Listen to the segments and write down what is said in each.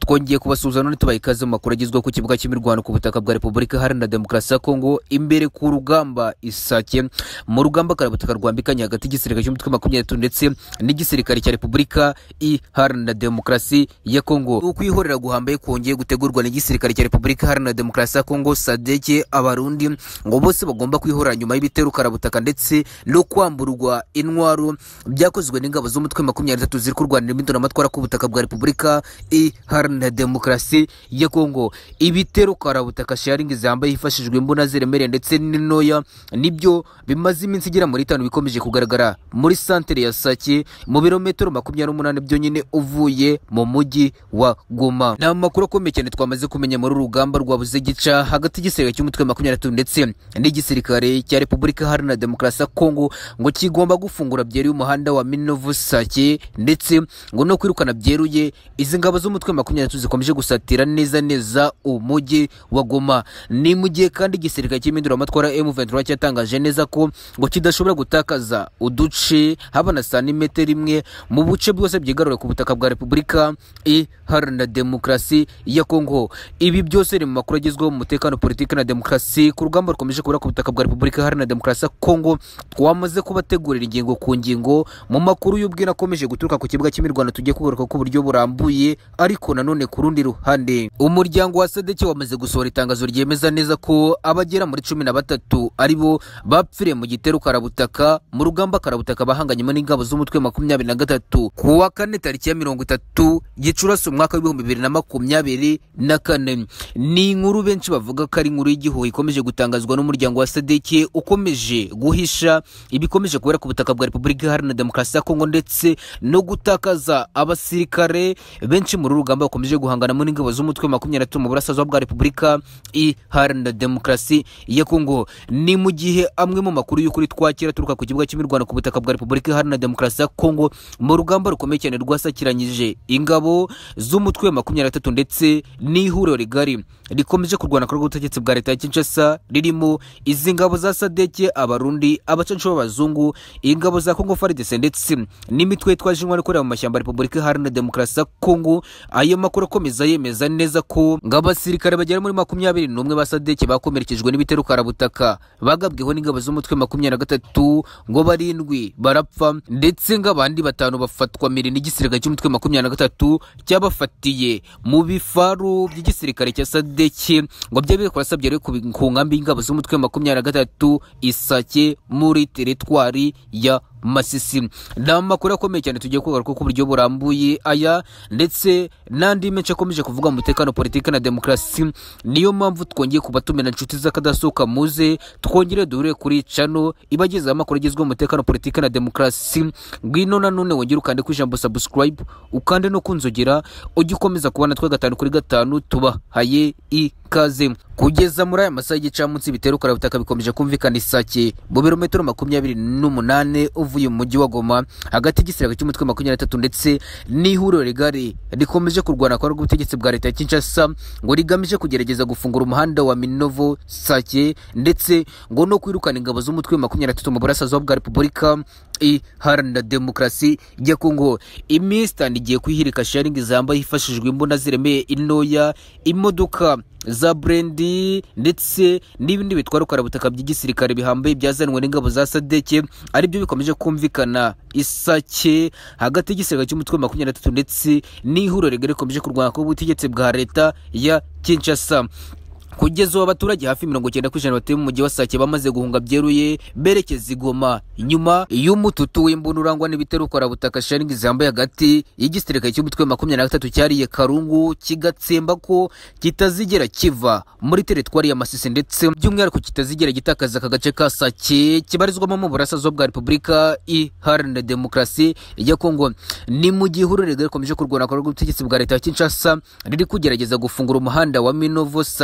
twongeye kubasuhuza none tubaha ikaze mu makuru agezweho ku kibuga cy'imirwano ku butaka bwa Repubulika Iharanira Demokarasi ya Kongo imbere ku rugamba Isake mu rugamba karabutaka rwambikanye hagati y'igisirikare cy'umutwe 23 ndetse n'igisirikare cya Repubulika Iharanira Demokarasi ya Kongo. Ukwihorera guhambaye kongeye gutegurwa n'igisirikare cya Repubulika Iharanira Demokarasi ya Kongo SADC abarundi ngo bose bagomba kwihorera nyuma y'ibitero karabutaka ndetse no kwamburwa intwaro byakozwe n'ingabo z'umutwe 23 ziri kurwanira imidona amatwara ku butaka bwa Repubulika Iharanira Demokarasi ya Kongo. Ibitero karabutaka sharing zambaye hifashijwe imbunda ziremereye ndetse n'intoya nibyo bimaze iminsi igera muri 5 bikomeje kugaragara muri santere ya Sake mu birometero 28 byonyine uvuye mu mujyi wa Goma. Na makuru akomeye cyane twamaze kumenya muri rugamba rwabuze gica hagati y'igisirikare cy'umutwe 23 ndetse n'igisirikare cya Repubulika Iharanira Demokarasi ya Kongo ngo kigomba gufungura byeruye umuhanda wa Minovu Sake ndetse ngo no kwirukana byeruye izi ngabo z'umutwe 23 zikomeje gusatira neza umujyi wa Goma. Ni mu gihe kandi igisirikare cy'imindura amatwara M23 cyatangaje neza ko ngo kidashobora gutakaza uduce haba na santimetero imwe mu buce bwose byigarura ku butaka bwa Repubulika Iharanira Demokarasi ya Kongo. Ibi byose ni mu makuru agezweho mu mutekano, politiki na demokarasi ku rugamba rukomeje kubura ku butaka bwa Repubulika Iharanira Demokarasi ya Kongo. Twamaze kubategurira ingingo ku ngingo mu makuru y'ubwira akomeje guturuka ku kibuga cy'imirwano tugiye kugaruka ku buryo burambuye. Ariko nanone ku rundi ruhande umuryango wa SADC wamaze gusohora itangazo ryemeza neza ko abagera muri 13 aribo bapfiriye mu gitero karabutaka mu rugamba karabutaka bahanganyemo n'ingabo z'umutwe 23 ku wa 4 tariki ya 30 Gicurasi umwaka wa 2024. Ni inkuru benshi bavuga ko ari inkuru y'igihugu ikomeje gutangazwa n'umuryango wa SADC ukomeje guhisha ibikomeje kubera ku butaka bwa Repubulika Iharanira Demokarasi ya Kongo ndetse no gutakaza abasirikare benshi muri rugamba bakomeje guhangana muri ingabo z'umutwe 23 mu burasirazuba bwa Repubulika Iharanira Demokarasi ya Kongo. Ni mu gihe amwe mu makuru y'ukuri twakira turuka ku kibuga cy'imirwano ku butaka bwa Repubulika Iharanira Demokarasi ya Kongo mu rugamba rukomeye cyane rwasakiranyije ingabo z'umutwe 23 ndetse n'ihuriro rigari rikomeje kurwana ku butegetsi bwa leta ya Kinshasa ririmo izi ngabo za SADC abarundi abacancuro b'abazungu ingabo za Kongo FARDC ndetse n'imitwe twaje intwari ikorera mu mashyamba Repubulika Iharanira Demokarasi ya Kongo. Ayo makuru akomeza yemeza neza ko ng'abasirikare bagera muri 21 ba SADC bakomerekejwe n'ibitero karabutaka bagabweho n'ingabo z'umutwe 23 ngo barindwi barapfa ndetse ng'abandi batanu bafatwa miri n'igisirikare cy'umutwe 23 cyabafatiye mu bifaru by'igisirikare cya SADC ngo byabe kwasabye ku nkambi y'ingabo z'umutwe 23 Isake muri teritwari ya Masisi. Na makuru akomeye cyane tugiye kugaruka ku buryo burambuye aya ndetse nandi menshi akomeje kuvuga mu mutekano, politiki na demokarasi. Niyo mpamvu twongeye kubatumira inshuti z'akadasohoka muze twongere duhure kuri channel ibageza amakuru agezweho mu mutekano, politiki na demokarasi. Ngwino nanone wongere ukande ku ijambo subscribe ukande no kunzogera ujye ukomeza kubana twa 5 kuri 5 tubahaye ikaze. Kugeza muri aya masaha y'igicamunsi bitero karabutaka bikomeje kumvikana Isake mu birometero 28 uvuye mu mujyi wa Goma hagati y'igisirikare cy'umutwe 23 ndetse n'ihuriro rigari rikomeje kurwana kwa rw'ubutegetsi bwa leta ya Kinshasa ngo rigamije kugerageza gufungura umuhanda wa Minovu Sake ndetse ngo no kwirukana ingabo z'umutwe 23 mu burasirazuba bwa Repubulika Iharanira Demokarasi ya Kongo. Imistani igiye kwihirika sharing zambaye hifashijwe imbunda ziremeye intoya imodoka za Brendi ndetse n'ibindi bitwara karabutaka by'igisirikare bihambaye byazanwe n'ingabo za SADC ari byo bikomeje kumvikana Isake hagati y'igisirikare cy'umutwe 23 ndetse n'ihuriro rigari rikomeje kurwana ku butegetsi bwa leta ya Kinshasa. Kugeza abaturage hafi 90% batuye mu mujyi wa Sake bamaze guhunga byeruye berekeza Goma nyuma y'umututu w'imbunda urangwa n'ibitero karabutaka sharing zambaye hagati y'igisirikare cy'umutwe 23 cyariye Karungu kigatsemba ko kitazigera kiva muri teritwari ya Masisi ndetse by'umwihariko kitazigera gitakaza aka gace ka Sake kibarizwamo mu burasirazuba bwa Repubulika Iharanira Demokarasi ya Kongo. Ni mu gihe ihuriro rigari rikomeje kurwana ku butegetsi bwa leta ya Kinshasa riri kugerageza gufungura umuhanda wa Minovu Sake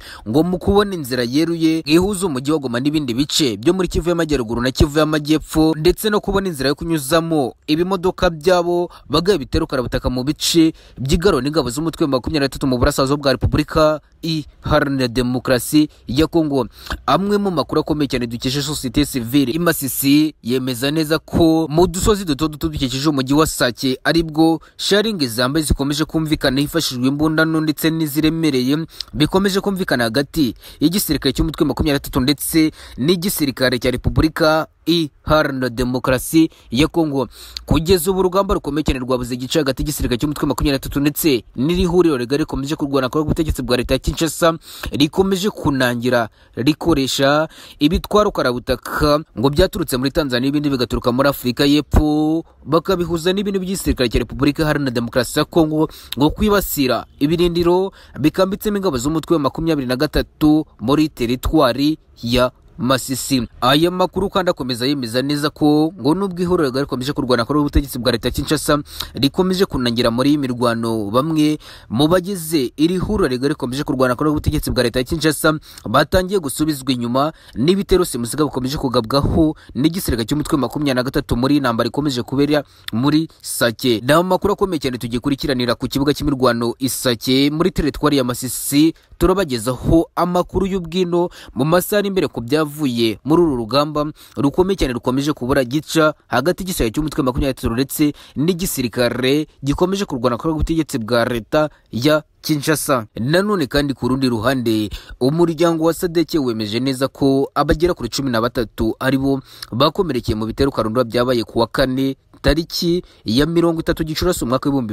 ngo mu kubona inzira yeruye ihuza umujyi wa Goma n'ibindi bice byo muri Kivu y'Amajyaruguru na Kivu y'Amajyepfo, ndetse no kubona inzira yo kunyuzamo ibimodoka byabo bagaye bitero karabutaka mu bice by'igaro n'ingabo z'umutwe wa 23 mu burasirazuba bwa Repubulika Iharanira Demokarasi ya Kongo. Amwe mu makuru akomeye cyane dukesha societe civile imasisi yemeza neza ko mu dusozi duto dukikije umujyi wa Sake aribwo sharing zambaye zikomeje kumvikana hifashishijwe imbundano ndetse n'iziremereye bikomeje kumvikana hagati y'igisirikare cy'umutwe wa 23 ndetse n'igisirikare cya Repubulika Iharanira Demokarasi ya Kongo. Kugeza ubu urugamba rukomeye cyane rwabuze igice hagati y'igisirikare cy'umutwe wa 23 ndetse n'irihuriro rigari rikomeje kurwana ku butegetsi bwa leta ya Kinshasa rikomeje kunangira rikoresha ibitwaro karabutaka ngo byaturutse muri Tanzania ibindi bigaturuka muri Afurika y'Epfo bakabihuza n'ibintu by'igisirikare cya Repubulika Iharanira Demokarasi ya Kongo ngo kwibasira ibirindiro bikambitsemo ingabo z'umutwe wa 23 muri teritwari ya Masisi. Aya makuru kandi akomeza yemeza neza ko ngo nubwo ihuriro rikomeje kurwana kuri ubutegetsi bwa leta ya Kinshasa rikomeje kunangira muri imirwano, bamwe mu bagize iri huriro rikomeje kurwana kuri ubutegetsi bwa leta ya Kinshasa batangiye gusubizwa inyuma n'ibitero simusiga bukomeje kugabwaho n'igisirikare cy'umutwe wa 23 muri intambara ikomeje kubera muri Sake. Na makuru akomeye cyane tugikurikiranira ku kibuga cy'imirwano Isake muri teritwari ya Masisi, turabagezaho amakuru y'ubwino mu masaha imbere ku byavuye muri uru rugamba rukomeye cyane rukomeje kubura gica hagati y'igisirikare cy'umutwe wa 23 ndetse n'igisirikare gikomeje kurwana kuri ubutegetsi bwa leta ya Kinshasa. Nanone kandi ku rundi ruhande umuryango wa Sadeke wemeje neza ko abagera kuri 13 aribo bakomerekeye mu bitero karundwa byabaye kuwa 4 tariki ya 30 Gicurasi umwaka wa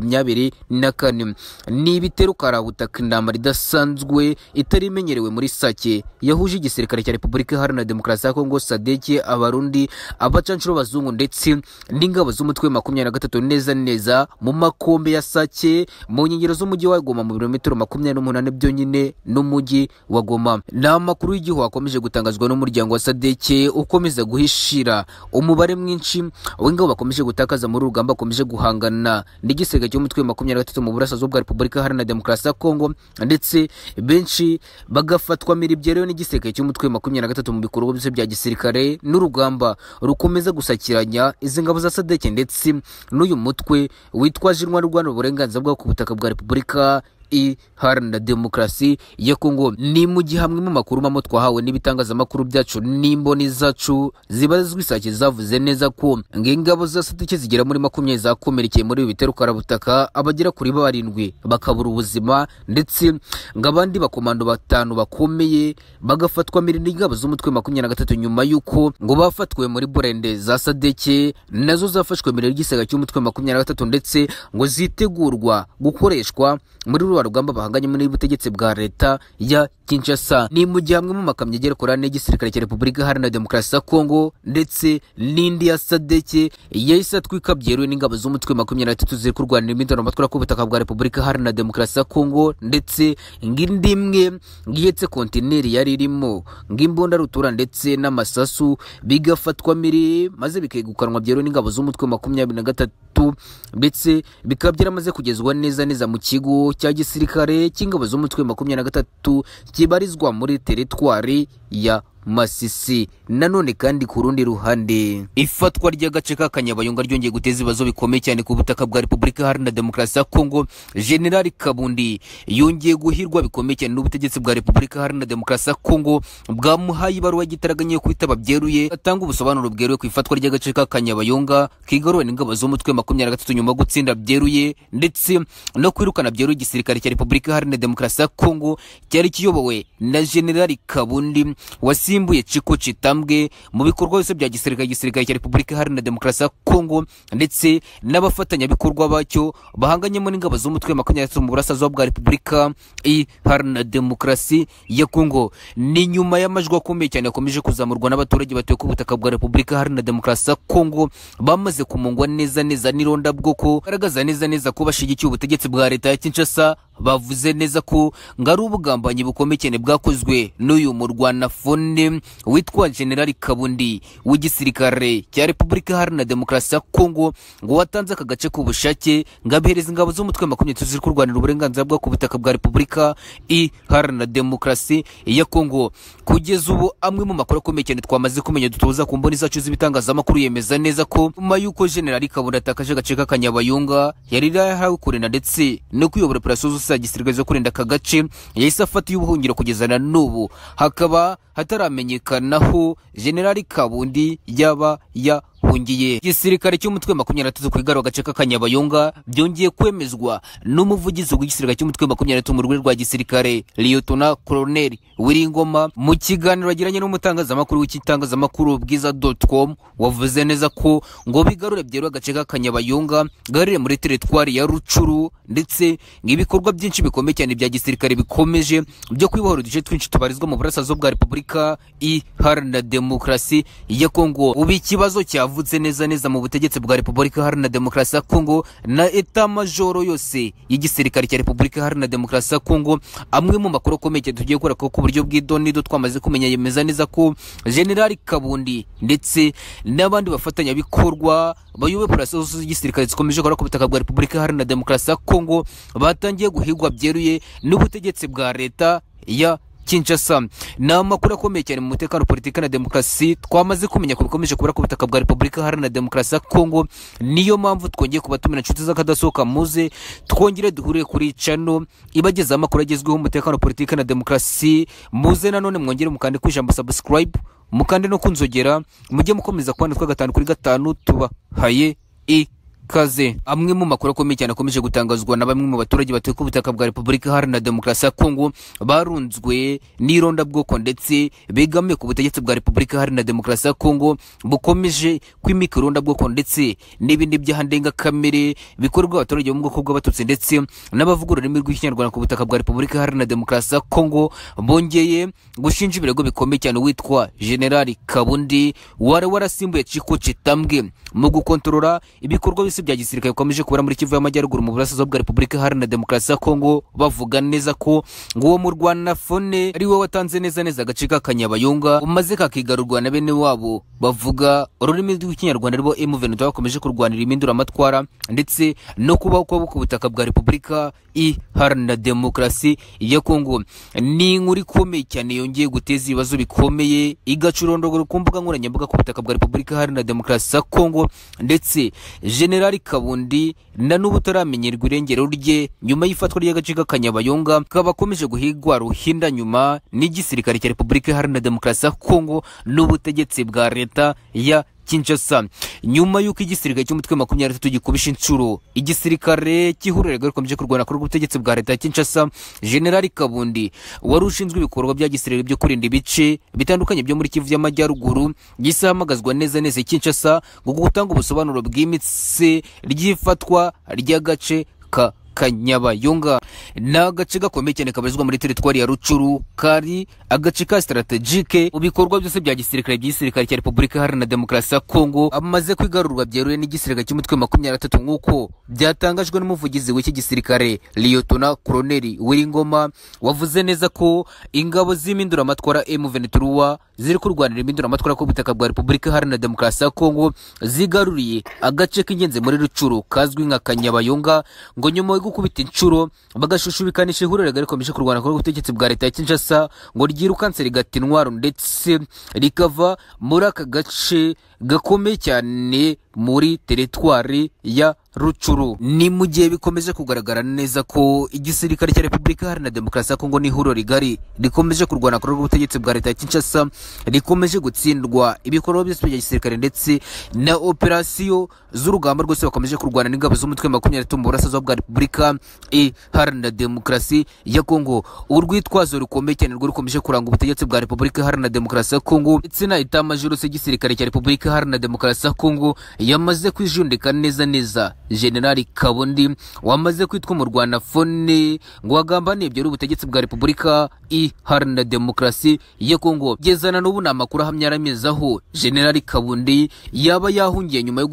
2024. Ni ibitero karabutaka intambara idasanzwe itari imenyerewe muri Sake yahuje igisirikare cya Repubulika Iharanira Demokarasi ya Kongo Sadeke, abarundi, abacanshuro bazungu ndetse n'ingabo z'umutwe wa 23 neza mu makombe ya Sake mu nkengero z'umujyi wa Goma mu birometero 28 byonyine n'umujyi wa Goma. Na makuru y'igihugu akomeje gutangazwa n'umuryango wa Sadeke ukomeza guhishira umubare mwinshi w'ingabo bakomeje gutakaza muri urugamba bakomeje guhangana n'igisirikare cy'umutwe wa 23 mu burasirazuba bwa Repubulika Iharanira Demokarasi ya Kongo, ndetse benshi bagafatwa miribyereyo n'igisirikare cy'umutwe wa 23 mu bikorwa byose bya gisirikare n'urugamba rukomeza gusakiranya izi ngabo za Sadeke ndetse n'uyu mutwe witwaje intwaro rwanda uburenganzira bwa ku butaka bwa Repubulika Iharanira Demokarasi ya Kongo. Ni mu gihe hamwe mu makuru mamo twahawe n'ibitangazamakuru byacu n'imboni zacu zibazwi Sake zavuze neza ko ngengabo za Sadeke zigera muri 20 zakomerekeye muri bitero karabutaka, abagera kuri 7 bakabura ubuzima ndetse ngabandi bakomando 5 bakomeye bagafatwa mirindi ingabo z'umutwe wa 23 nyuma yuko ngo bafatwe muri burende za Sadeke nazo zafashwe mirindi igisega cy'umutwe wa 23 ndetse ngo zitegurwa gukoreshwa muri rugamba bahanganye muri butegetsi bwa leta ya Kinshasa. Ni mu gihe hamwe mu makamyo agera kuri 4 y'igisirikare cya Repubulika Iharanira Demokarasi ya Kongo ndetse n'indi ya Sadeke yahise atwika byeruye n'ingabo z'umutwe wa 23 ziri kurwanira imidano matwara ku butaka bwa Repubulika Iharanira Demokarasi ya Kongo, ndetse ngindi imwe ngiyetse kontineri yari irimo ngimbonda rutura ndetse n'amasasu bigafatwa miri maze bikegukanwa byeruye n'ingabo z'umutwe wa 23 ndetse bikaba byaramaze kugezwa neza mu kigo cya gisirikare cy'ingabo z'umutwe wa 23 kibarizwa muri teritwari ya Masisi. Nanone kandi ku rundi ruhande ifatwa ry'agace ka Kanyabayonga ryongeye guteza ibibazo bikomeye cyane ku butaka bwa Repubulika Iharanira Demokarasi ya Kongo. General Kabundi yongeye guhirwa bikomeye cyane n'ubutegetsi bwa Repubulika Iharanira Demokarasi ya Kongo bwamuhaye ibaruwa gitaraganye yo kwitaba byeruye atanga ubusobanuro bweruye ku ifatwa ry'agace ka Kanyabayonga kigaruwe n'ingabo z'umutwe wa 23 nyuma gutsinda byeruye ndetse no kwirukana byeruye igisirikare cya Repubulika Iharanira Demokarasi ya Kongo cyari kiyobowe na General Kabundi wasimbuye Chiko Chitambwe mu bikorwa byose bya gisirikare cya Repubulika Iharanira Demokarasi ya Kongo ndetse n'abafatanya bikorwa bacyo bahanganyemo n'ingabo z'umutwe wa 23 mu burasirazuba bwa Repubulika Iharanira Demokarasi ya Kongo. Ni nyuma y'amajwi akomeye cyane yakomeje kuzamurwa n'abaturage batuye ku butaka bwa Repubulika Iharanira Demokarasi ya Kongo bamaze kumungwa neza n'ironda bwoko garagaza neza ko bashigikiye ubutegetsi bwa leta ya Kinshasa bavuze neza ko ngari ubugambanyi bukomeye cyane bwakozwe n'uyu murwanafone witwa General Kabundi w'igisirikare cya Repubulika Iharanira Demokarasi ya Kongo, ngo watanze aka gace ku bushake ngabihereza ingabo z'umutwe makumyabiri ziri kurwanira uburenganzira bwo ku butaka bwa Repubulika Iharanira Demokarasi ya Kongo. Kugeza ubu amwe mu makuru akomeye cyane twamaze kumenya dutuza ku mboni zacu z'ibitangazamakuru yemeza neza ko nyuma y'uko General Kabundi atakaje agace ka Kanyabayonga yari yahawe kurinda ndetse no kuyobora operasiyo zose za gisirikare zo kurinda aka gace, yahise afata y'ubuhungiro kugeza na n'ubu hakaba hataramenyekanaho General Kabundi yaba yahungiye. Igisirikare cy'umutwe makumyabiri ku igarura agace ka Kanyabayonga byongeye kwemezwa n'umuvugizi w'igisirikare cy'umutwe makumyabiri mu rwego rwa gisirikare Lieutenant Colonel Wiringoma mu kiganiro yagiranye n'umutangazamakuru w'ikitangazamakuru bwiza.com, wavuze neza ko ngo bigarure byeruye agace ka Kanyabayonga garire muri teritwari ya Rucuru, ndetse nk'ibikorwa byinshi bikomeye cyane bya gisirikare bikomeje byo kwibohora uduce twinshi tubarizwa mu burasirazuba bwa Repubulika Iharanira Demokarasi ya Kongo. Ubu ikibazo cyavutse neza mu butegetsi bwa Repubulika Iharanira Demokarasi ya Kongo na eta majoro yose y'igisirikare cya Repubulika Iharanira Demokarasi ya Kongo. Amwe mu makuru akomeye cyane tugiye gukora ku buryo bw'idonido twamaze kumenya yemeza neza ko General Kabundi ndetse n'abandi bafatanyabikorwa bayoboye operasiyo z'igisirikare zikomeje gukora ku butaka bwa Repubulika Iharanira Demokarasi ya Kongo batangiye guhigwa byeruye n'ubutegetsi bwa leta ya Kinshasa. Ni amakuru akomeye cyane mu mutekano, politiki na demokarasi twamaze kumenya ko bikomeje kubura ku butaka bwa Repubulika Iharanira Demokarasi ya Kongo. Niyo mpamvu twongeye kubatumira inshuti z'akadasohoka muze twongere duhure kuri channel ibageza amakuru agezweho umutekano, politiki na demokarasi. Muze nanone mwongere mukande ku ijambo subscribe, mukande no kunzogera, mujye mukomeza kubana twa 5 kuri 5 tubahaye kaze. Amwe mu makuru akomeye cyane akomeje gutangazwa na bamwe mu baturage batuye ku butaka bwa Repubulika Iharanira Demokarasi ya Kongo barunzwe n'ironda bwoko ndetse begamiye ku butegetsi bwa Repubulika Iharanira Demokarasi ya Kongo bukomeje kwimika ironda bwoko ndetse n'ibindi byahandenga kamere bikorwa abaturage mu bwoko bw'abatutsi ndetse n'abavuga ururimi rw'ikinyarwanda ku butaka bwa Repubulika Iharanira Demokarasi ya Kongo. Bongeye gushinja ibirego bikomeye cyane witwa General Kabundi warasimbuye Chiko Chitambwe mu gukontorora ibikorwa bya gisirikare bikomeje kubura muri Kivu y'Amajyaruguru mu burasirazuba bwa Repubulika Iharanira Demokarasi ya Kongo, bavuga neza ko ngo uwo murwanafone ari we watanze neza agace ka Kanyabayonga umaze kakigarurwa na bene wabo bavuga ururimi rw'ikinyarwanda rwo M23 bakomeje kurwanira impinduramatwara ndetse no kubaho kwabo ku butaka bwa Repubulika Iharanira Demokarasi ya Kongo. Ni inkuru ikomeye cyane yongeye guteza ibibazo bikomeye igacurondogora ku mbuga nkoranyambaga ku butaka bwa Repubulika Iharanira Demokarasi ya Kongo, ndetse General Kabundi na n'ubu taramenyerwa irengero rye nyuma y'ifatwa ry'agace ka Kanyabayonga kaba komeje guhigwa ruhinda nyuma n'igisirikare cya Repubulika Iharanira Demokarasi ya Kongo n'ubutegetsi bwa leta ya Kinshasa. Nyuma y'uko igisirikare cy'umutwe 23 gikubisha inshuro igisirikare cy'ihuriro rikomeje kurwana kuri ubutegetsi bwa leta ya Kinshasa, General Kabundi wari ushinzwe ibikorwa bya gisirikare byo kurinda ibice bitandukanye byo muri Kivu y'Amajyaruguru gisamagazwa neza Kinshasa ngo gutanga ubusobanuro bw'imitse ry'ifatwa ry'agace ka Kanyabayonga. Na gace gakomeye cyane kabarizwa muri teritwari ya Rucuru, kari agace ka strategique mu bikorwa byose bya gisirikare cya Repubulika Iharanira Demokarasi ya Kongo amaze kwigarurwa byeruye n'igisirikare cy'umutwe 23 nk'uko byatangajwe n'umuvugizi w'iki gisirikare Lieutenant Colonel Wiringoma, wavuze neza ko ingabo z'impinduramatwara M23 ziri kurwanira impinduramatwara ku butaka bwa Repubulika Iharanira Demokarasi ya Kongo zigaruriye agace k'ingenzi muri Rucuru kazwi nka Kanyabayonga, ngo nyuma yo gukubita inshuro bagashushushubikanisha ihuriro rikomeje kurwana kuri ubutegetsi bwa leta ya Kinshasa ngo ryirukanse rigata intwaro ndetse rikava muri aka gace gakomeye cyane muri teritwari ya Rucuru. Ni mu gihe bikomeje kugaragara neza ko igisirikare cya Repubulika Iharanira Demokarasi ya Kongo n'ihuriro rigari rikomeje kurwana kuri ubutegetsi bwa leta ya Kinshasa rikomeje gutsindwa ibikorwa byose bya gisirikare ndetse na operasiyo z'urugamba rwose bakomeje kurwana n'ingabo z'umutwe 23 mu burasirazuba bwa Repubulika Iharanira Demokarasi ya Kongo. Urwitwazo rukomeye cyane rwo rukomeje kuranga ubutegetsi bwa Repubulika Iharanira Demokarasi ya Kongo ndetse na eta majoro y'igisirikare cya Repubulika Iharanira Demokarasi ya Kongo yamaze kwijundika neza General Kabundi wamaze kwitwa mu rwanafone ngo wagambaniye byari ubutegetsi bwa Repubulika Iharanira Demokarasi ya Kongo. Gezana n'ubu na makuru ahamya aramezaho General Kabundi yaba yahungiye nyuma yo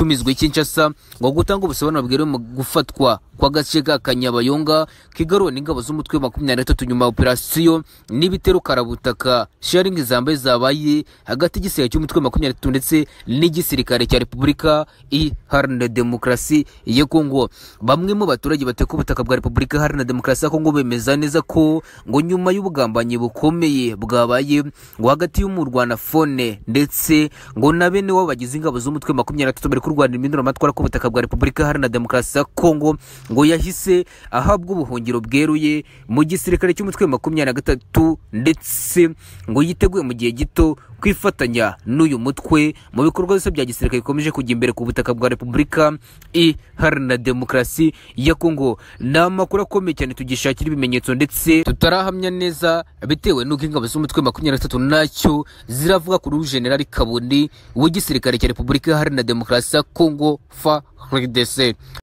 gutumizwa Kinshasa ngo gutanga ubusobanuro bweruye mu gufatwa kw'agace ka Kanyabayonga kigaruwe n'ingabo z'umutwe wa 23 nyuma operasiyo n'ibitero karabutaka sharing zambaye zabaye hagati y'igisirikare cy'umutwe wa 23 ndetse n'igisirikare cya Repubulika Iharanira Demokarasi ya Kongo. Bamwe mu baturage bateka ubutaka bwa Repubulika Iharanira Demokarasi ya Kongo bemeza neza ko ngo nyuma y'ubugambanyi bukomeye bwabaye ngo hagati y'umurwana fone ndetse ngo na bene wabo bagize ingabo z'umutwe wa 23 bari kurwanira iminduro matwara ku butaka bwa Repubulika Iharanira Demokarasi ya Kongo ngo yahise ahabwa ubuhungiro bweruye mu gisirikare cy'umutwe wa 23 ndetse ngo yiteguye mu gihe gito kwifatanya n'uyu mutwe mu bikorwa byose bya gisirikare bikomeje kujya imbere ku butaka bwa Repubulika Iharanira Demokarasi ya Kongo. N'amakuru akomeye cyane tugishakira ibimenyetso ndetse tutarahamya neza bitewe n'uko ingabo z'umutwe wa 23 nacyo ziravuga kuri General Kabundi w'igisirikare cya Repubulika Iharanira Demokarasi ya Kongo FARDC.